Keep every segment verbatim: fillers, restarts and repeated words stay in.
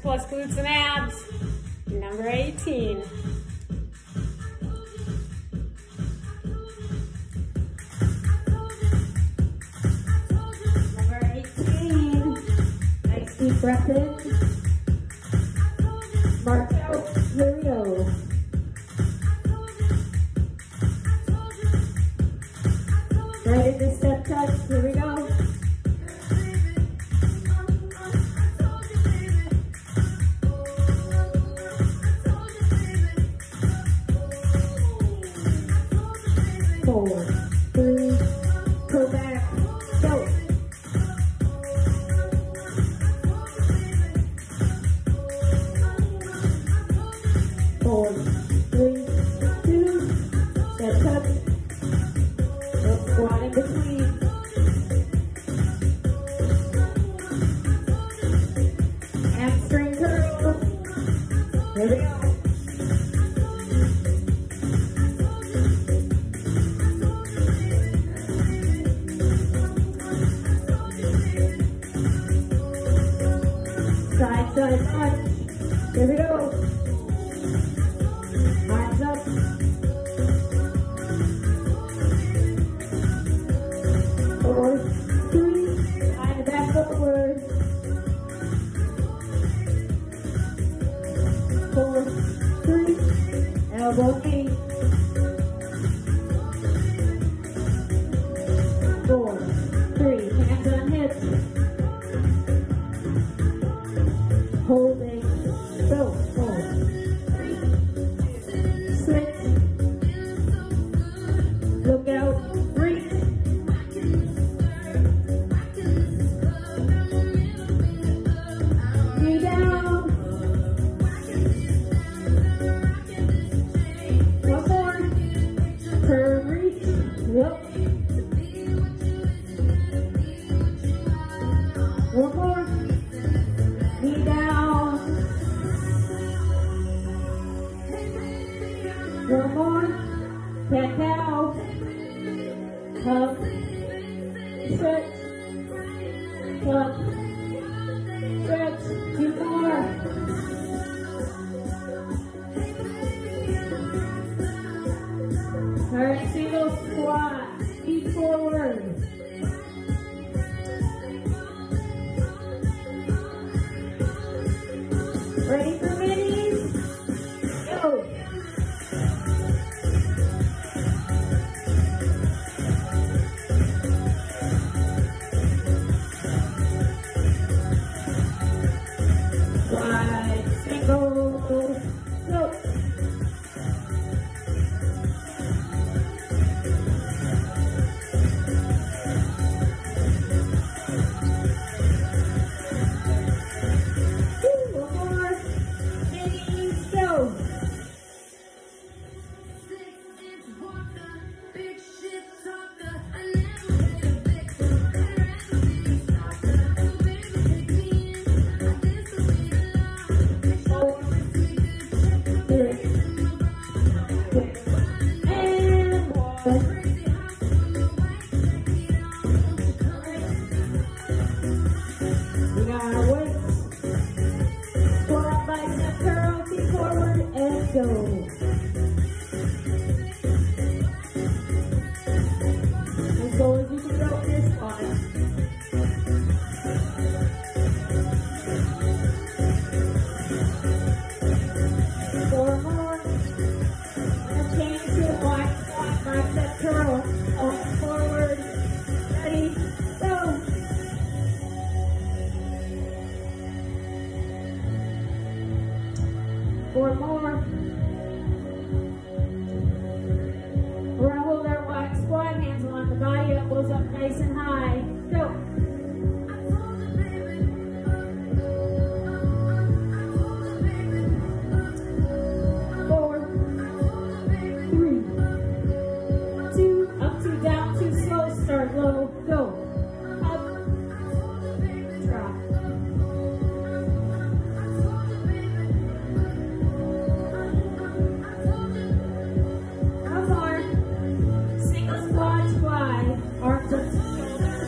plus glutes and abs, number eighteen. Number eighteen. Nice deep breath in. Mark out. Here we go. Right into step touch. Here we go. Four, three, go back, go. Four, three, two, step touch. Little squat in between. Hamstring curl. Here we go. Side, side, side. Here we go. Arms up. Four, three, behind the back forward. Four, three, elbow knee. Four, three, hands on hips. Holding, go, four, three, switch, look out, breathe, knee down, one more, curve, reach, yep, one more, knee down. One more. Cat cow. Up. Stretch. Up. Stretch. Two more. Turn single squat. Feet forward. Ready for minis? Go! Slide, single, go! We got our weights. Squat, bicep curl, feet forward, and go. As low as you can go in your spine. Four more. And change to a black squat, bicep curl. Up, forward. Ready, go. Four more. We're gonna hold our wide squat, hands along the body, elbows up nice and high. Go. Four, three, two, up, two, down, two, slow, start low, go. Up, drop. One more. Single squats, fly. Arms up to shoulders.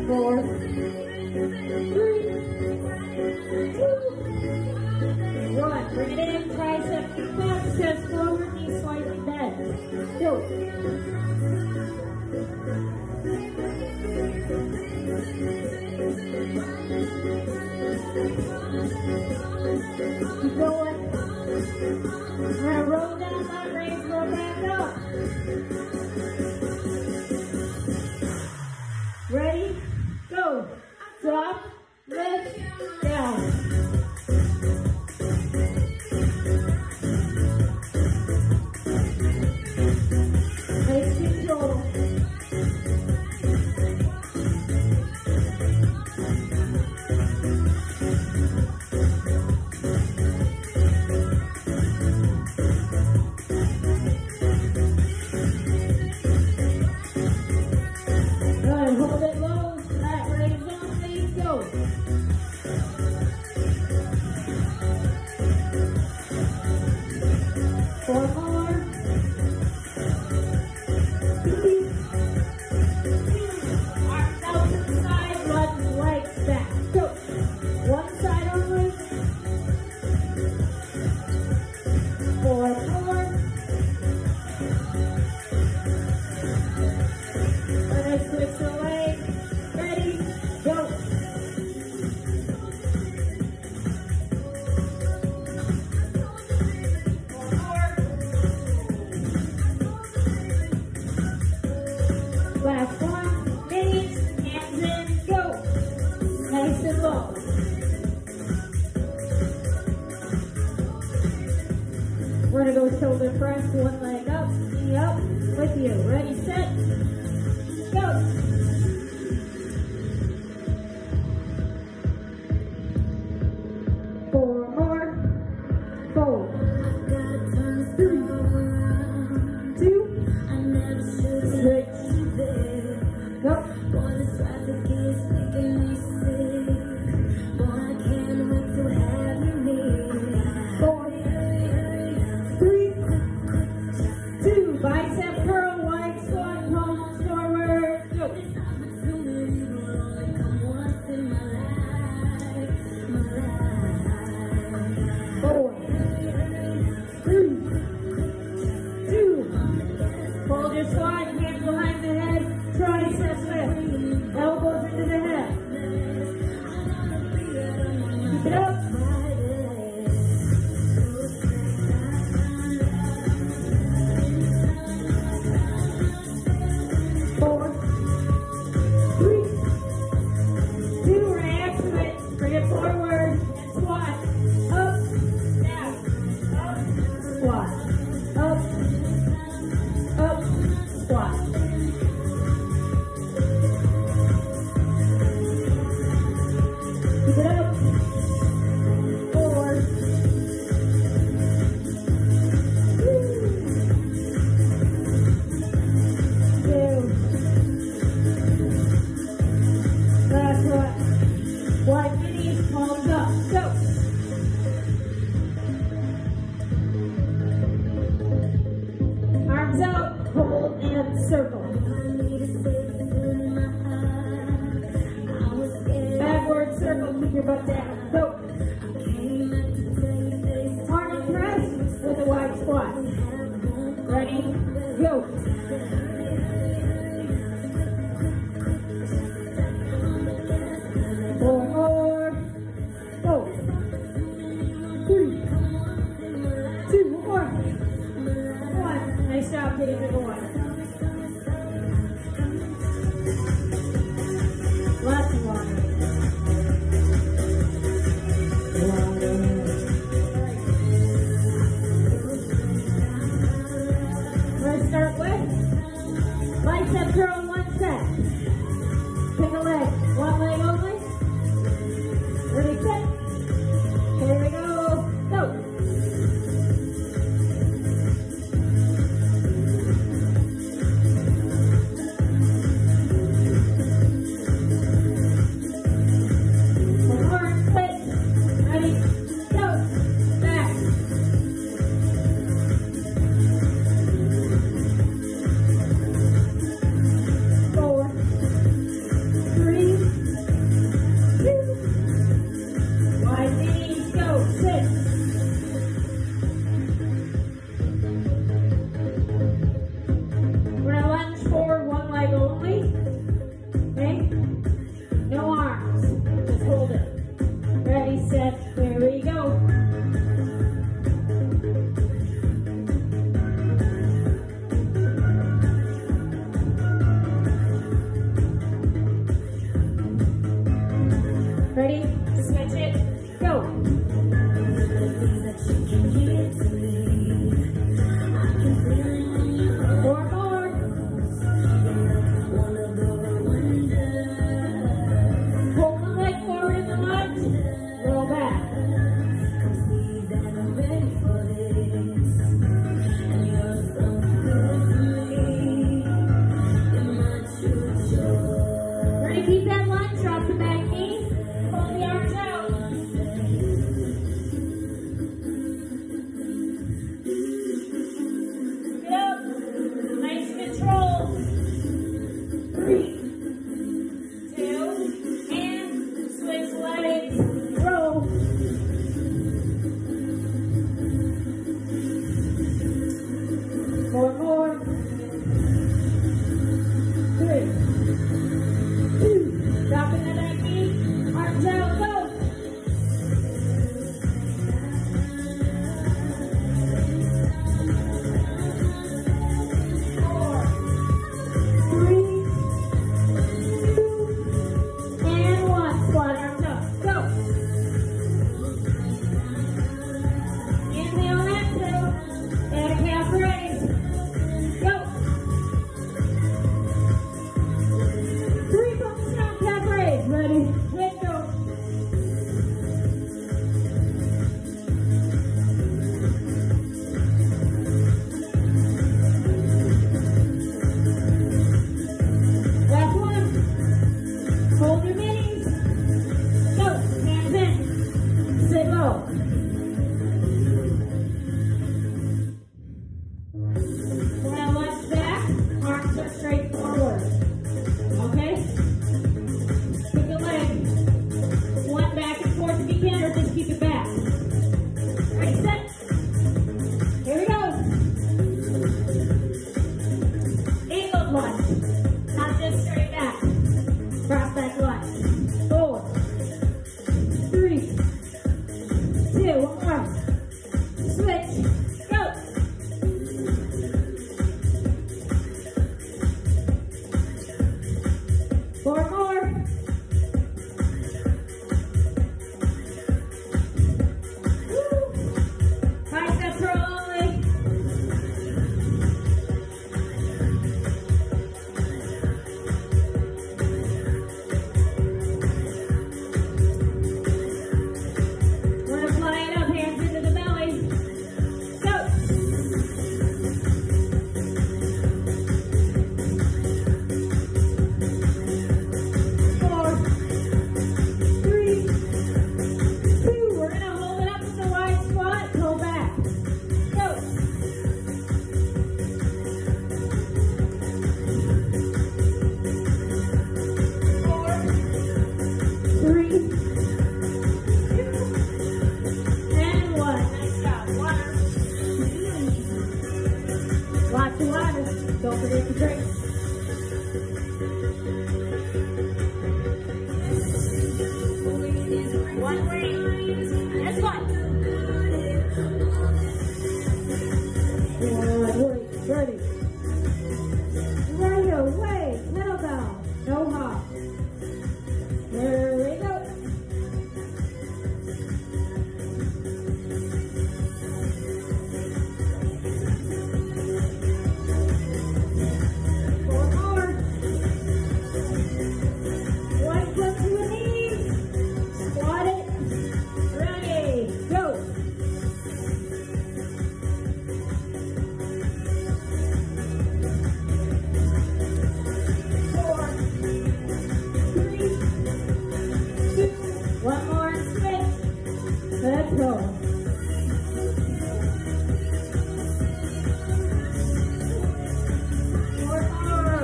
four, three, two, one. Bring it in, tricep, kick back, chest forward, knees slightly bent. Go. Keep going. We're gonna roll down that raise, roll back up. Ready? Go. Drop, lift, down. Nice control. Hold it low, that raise on, please go. Four more. Three. Arms out to the side, lunge legs back. Go. One side only. Four more. We're gonna switch the leg. Ready? Go. One more. Last one. Minis, hands in, go. Nice and low. We're gonna go shoulder press, one leg up, knee up with you. Ready, set, go. Four more. Four. Three. Two. Six. Go. Four. Three. Two. Bicep curl, wide squat, palms forward. Go. Four. Three. Two. Hold your squat, hands behind the head, tricep lift, elbows into the head. Keep it up. Four. Three. Two. Right to it. Bring it forward and squat. Up. Down. Up. Squat. Up. Up, squat. Keep it up. Four. Three. Two. Last one. Wide minis, palms up. Go. Arms out, hold and circle. Backward circle, keep your butt down. Go. Arm and press with a wide squat. Ready? Go. Four more. Go. Three. Two more. One. Nice job getting to the one. Lots of water. Let's start with bicep curl, one set. Pick a leg, one leg only. Ready, set. Here we go. Go. Ready? Switch it. Go. Four more. Pull the leg forward in the lunge. Roll back. Ready? Keep that lunge. Drop the back knee. Pull the arms out. Get up. Nice control. Three, two, and switch legs. Roll. Four more. Three, two, dropping the back knee. Arms out. Go. Four, three, two, and one. Squat arms up. Go. Inhale, exhale. And a calf raise. Go. Three thumbs down, calf raise. Ready? Let's go. Last one. Hold your minis. Go. Hands in. Sit low. Now lunge back. Arms are straight forward. Okay? Pick a leg. One back and forth if you can, or just keep it back. Ready, set. Here we go. Angled lunge. Not just straight back. Cross back lunge. Four, three, two, one more. Switch. Go. Four more. Woo. Bicep curl only. Wanna fly it up, hands into the belly. Go. Four, three, two. We're gonna hold it up with the wide squat. Pull back. Go. Four, three, two, and one. Nice job. Water. Lots of water. Don't forget to drink. One way. This one. One way. Ready. Right away. Kettlebell. No hop. There we go. Four more. One foot to the knees. Squat it. Ready. Go. Four, three, two, one more switch. Let's go. Four more.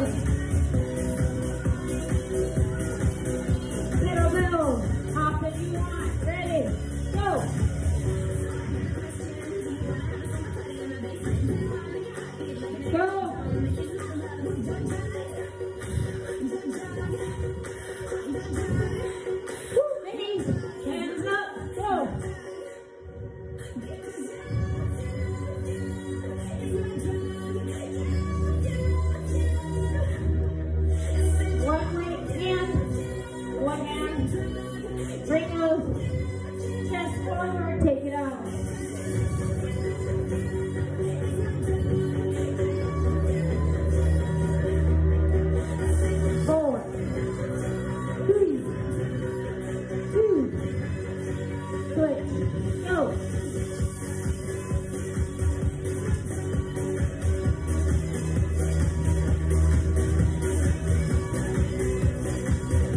Kettlebell. Hop if you want. Ready. Go. Go. Woo, ladies. Hands up. Go. One right hand, one hand, Bring those chest forward, take it out. Four, three, two, switch, go.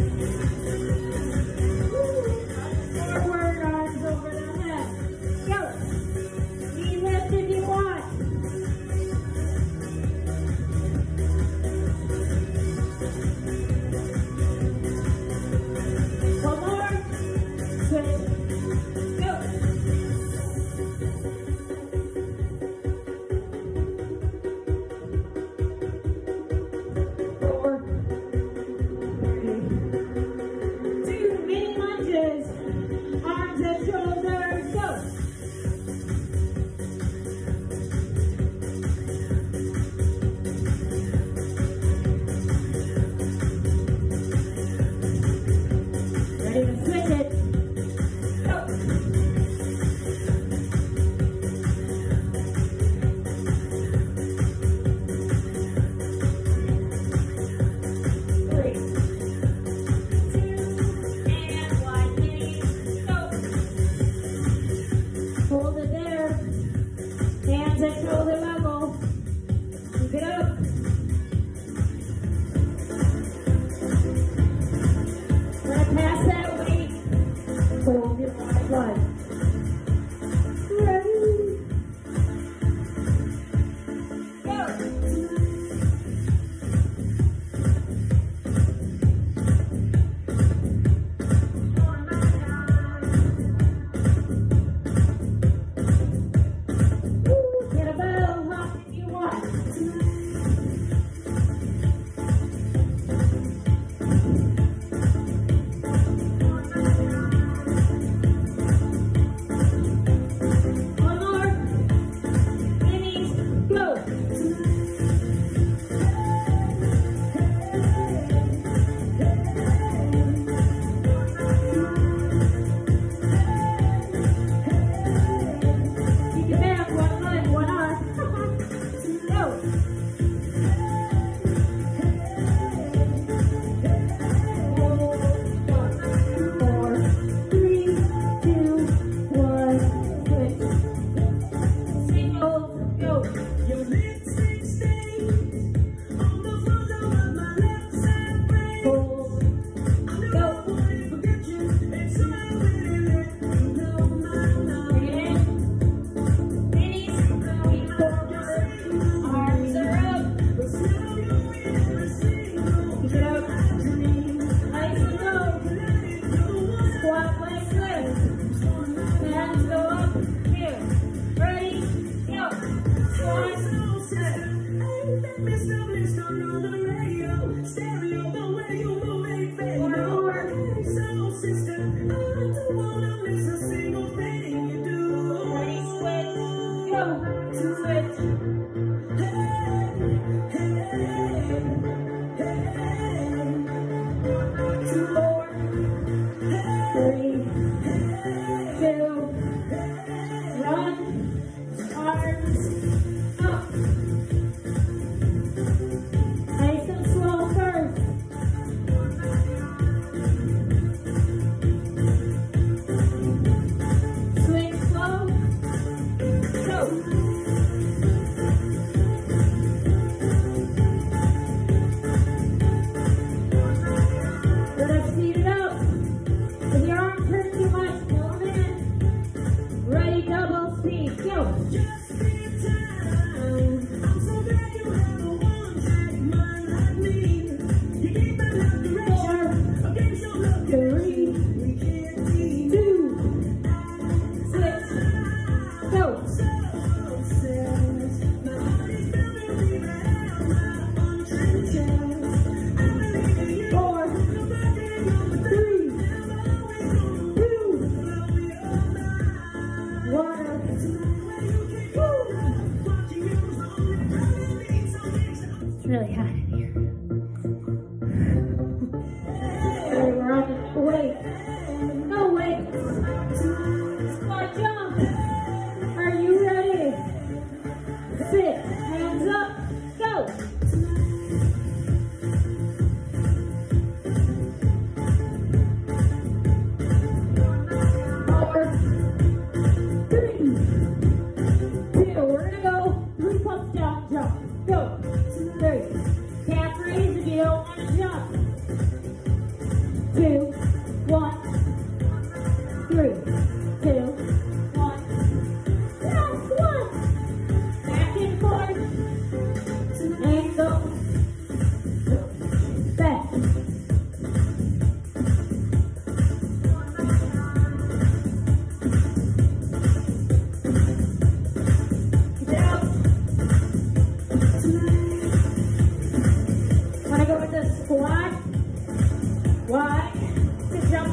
Forward, arms over the head. Go.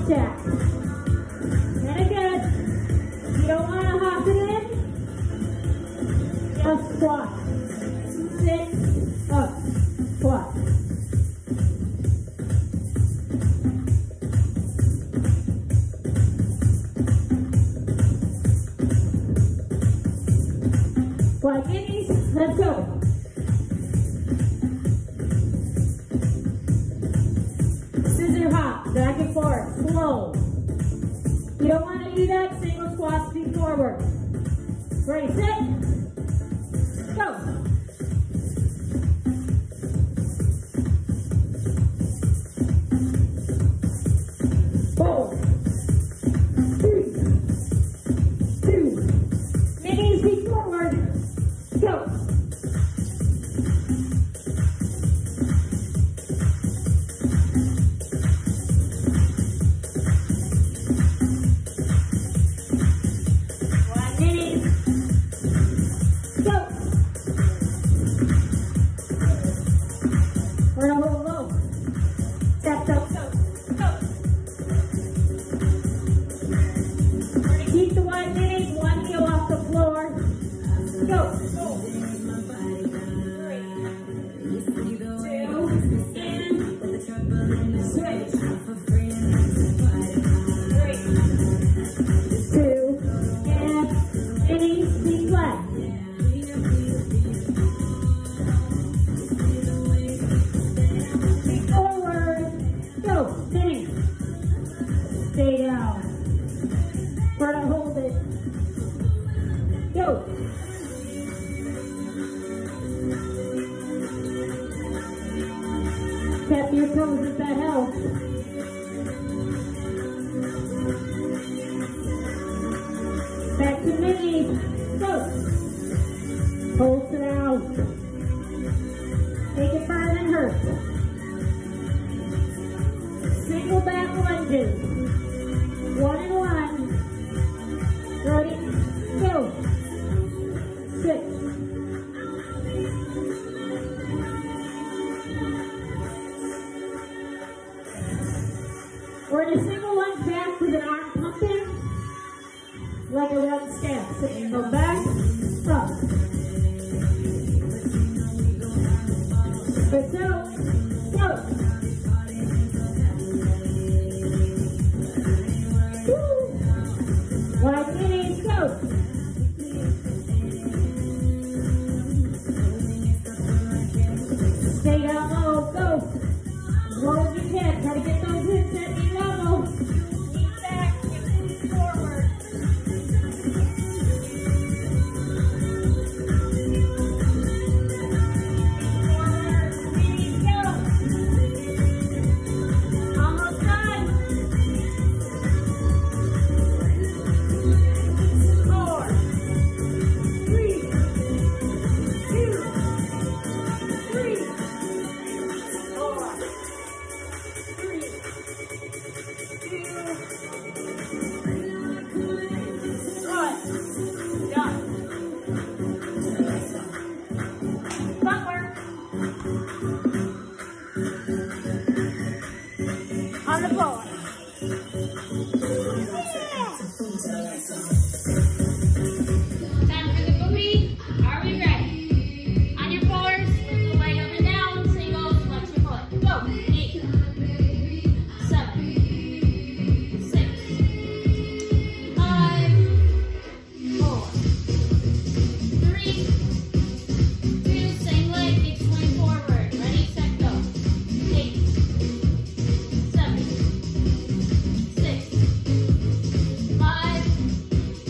squat jack. And again, you don't want to hop it in, just squat. Sit up, squat. Squat knees, let's go. Scissor hop, back and forth, slow. You don't want to do that, single squats, feet forward. Ready, sit, go. Four, three, two, knees, feet forward, go. Stay down. Try to hold it. Go. Tap your toes if that helps. Back to minis. Go. Hold it out. Make it further than hurt. Single back lunges. One and one. Ready? Go. Six. We're in a single lunge back with an arm pumping, like a run step. So you go back, up. Spits out, go. Wide knees, go. Stay down low, go. As low as you can. Try to get those hips at knee level. Knee back, knees forward. Forward, knees, go. Almost done. Four, three, two, three, four, three, two, one. Done. Butt work. On the floor. Time for the booty. Are we ready? On your fours, lift the leg up and down. Singles, flex your foot. Go. Eight, seven, six, five, four, three, two. Same leg, big swing forward. Ready, set, go. Eight, seven, six, five,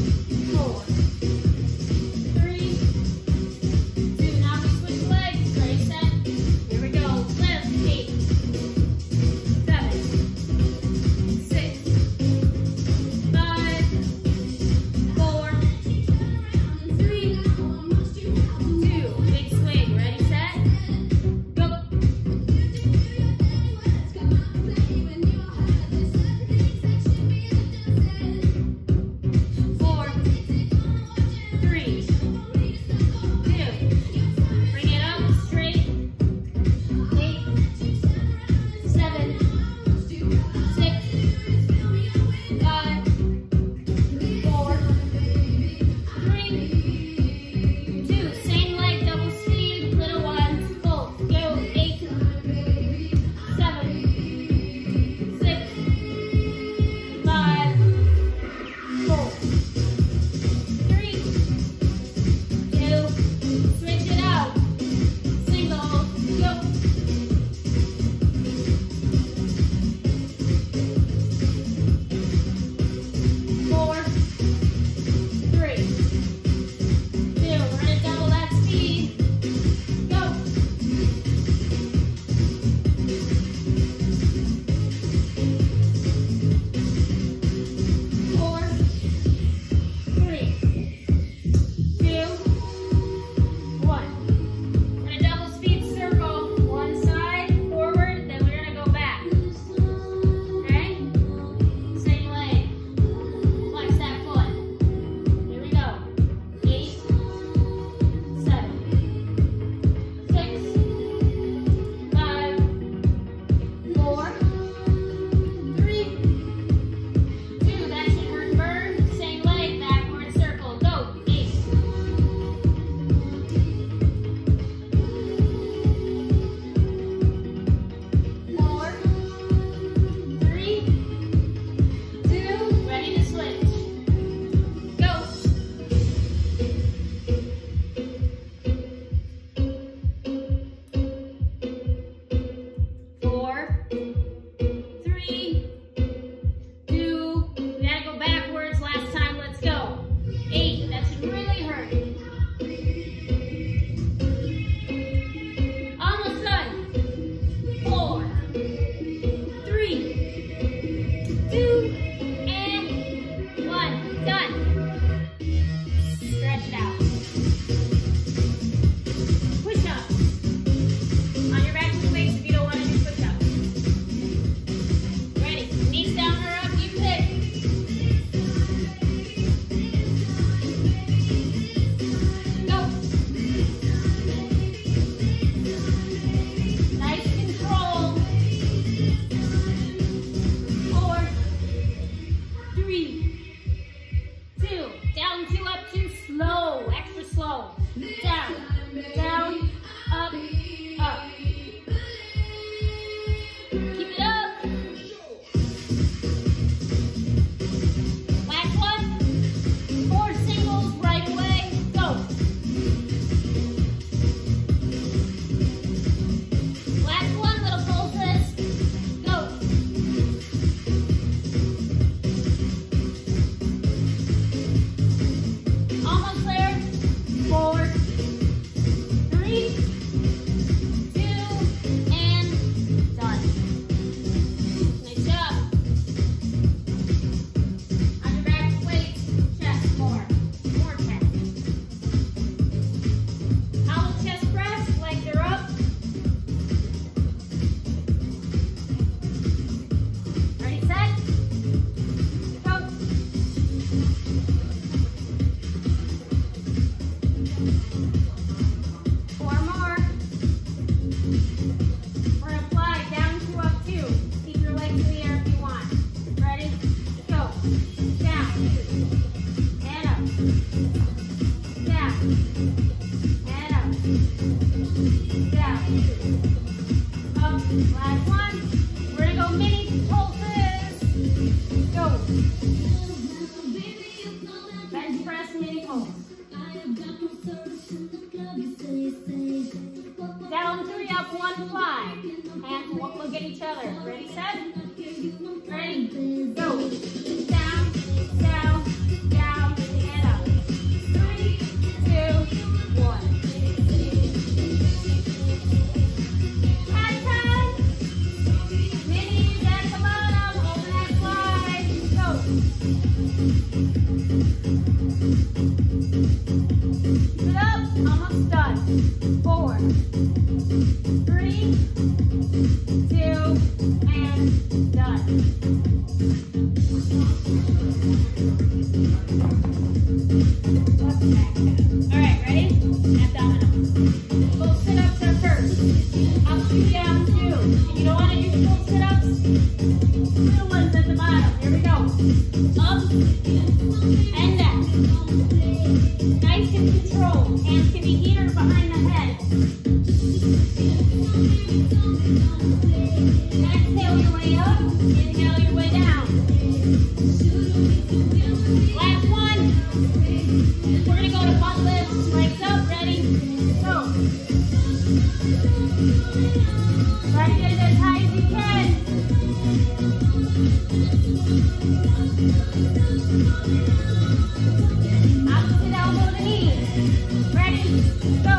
Opposite elbow to knee. Ready? Go.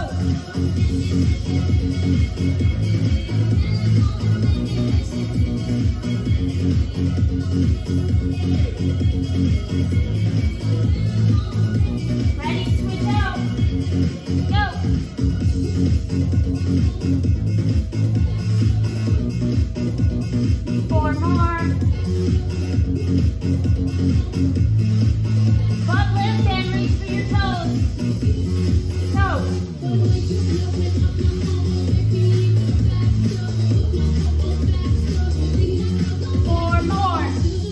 Ready? Switch out. Go. Four more. Butt lift and reach for your toes. Go. Four more.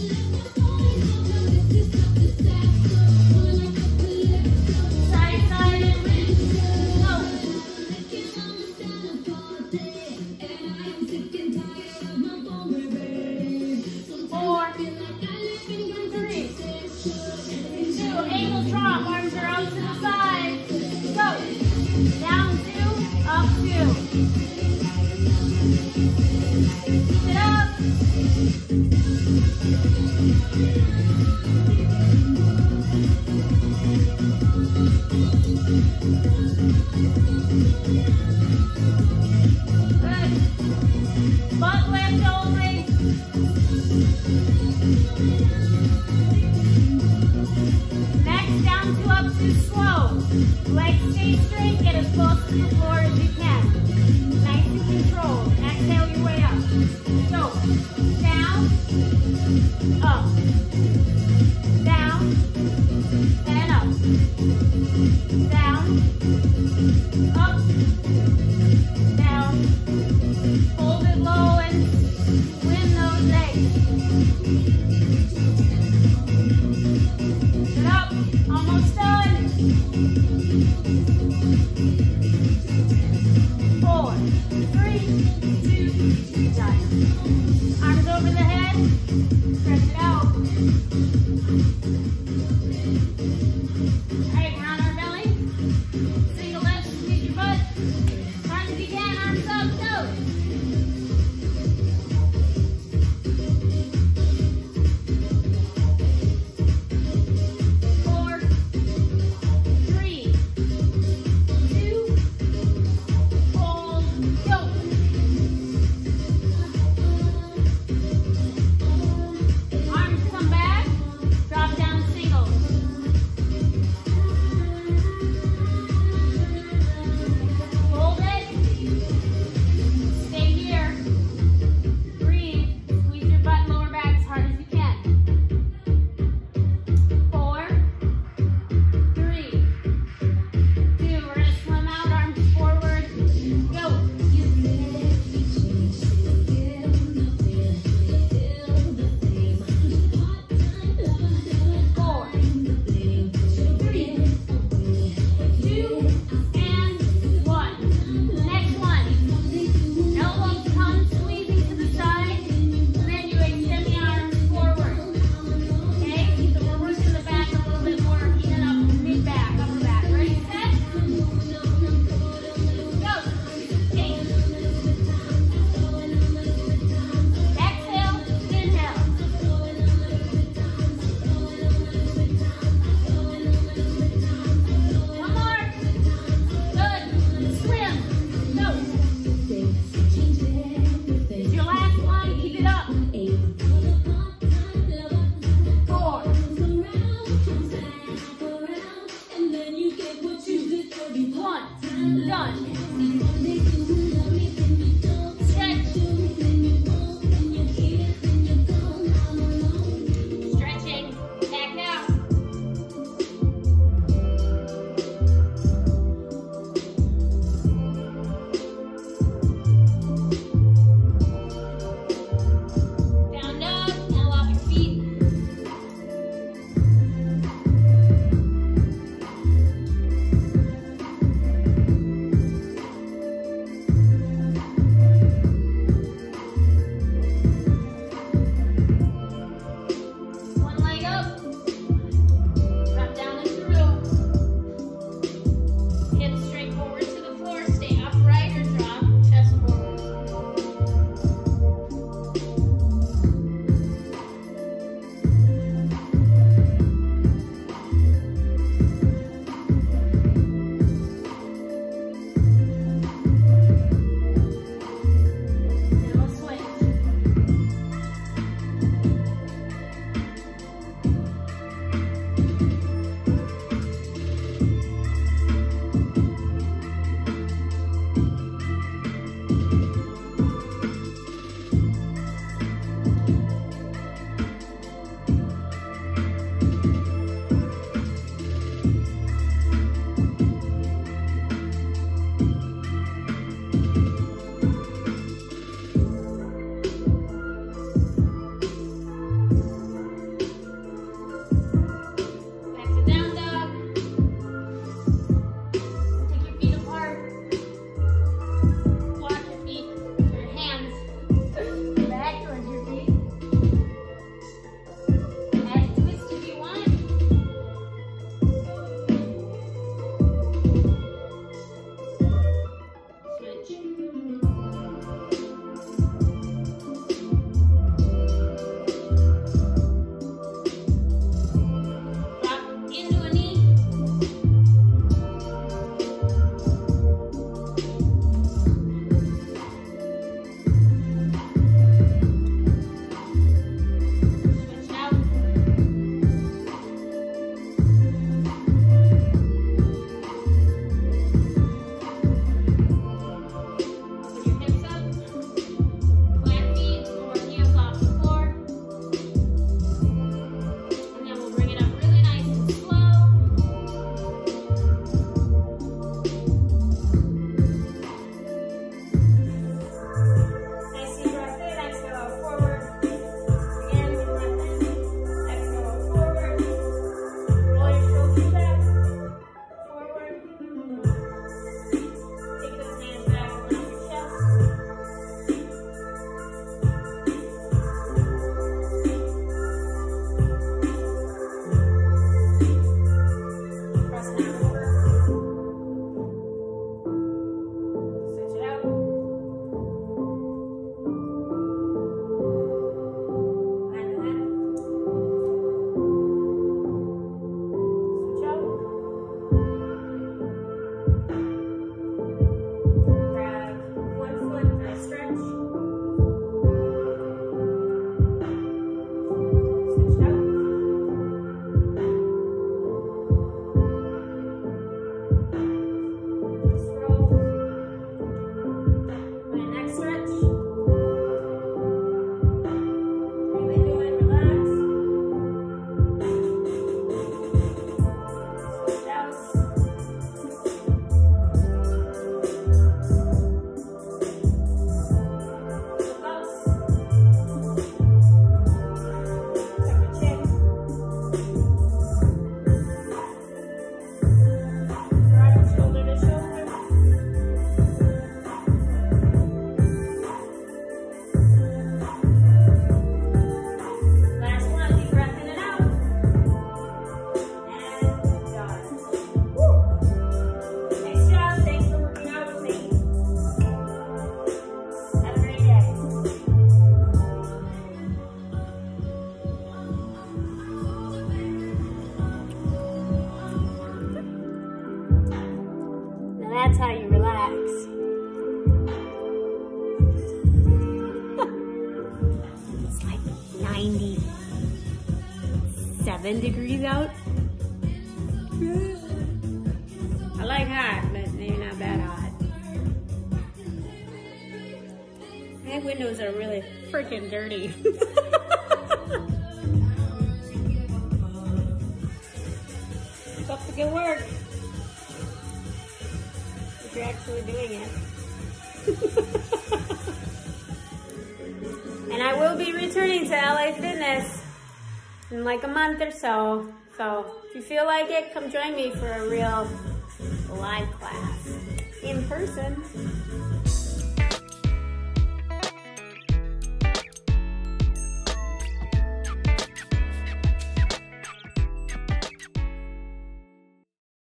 Side, side, and reach. Go. Four, three, two, ankle drop, arms are out to the side. Go. Down two, up two. Keep it up. Good. Butt lift only. Next, down to up to slow. Legs stay straight, get as close to the floor as you can. Nice and controlled. Exhale your way up. So, down, up, down, and up. Down, up, down. Hold it low and win those legs. Get up, almost done. that's how you relax. It's like ninety-seven degrees out. I like hot, but maybe not that hot. My windows are really freaking dirty. Keep up the good work. If you're actually doing it. And I will be returning to L A Fitness in like a month or so. So if you feel like it, come join me for a real live class in person.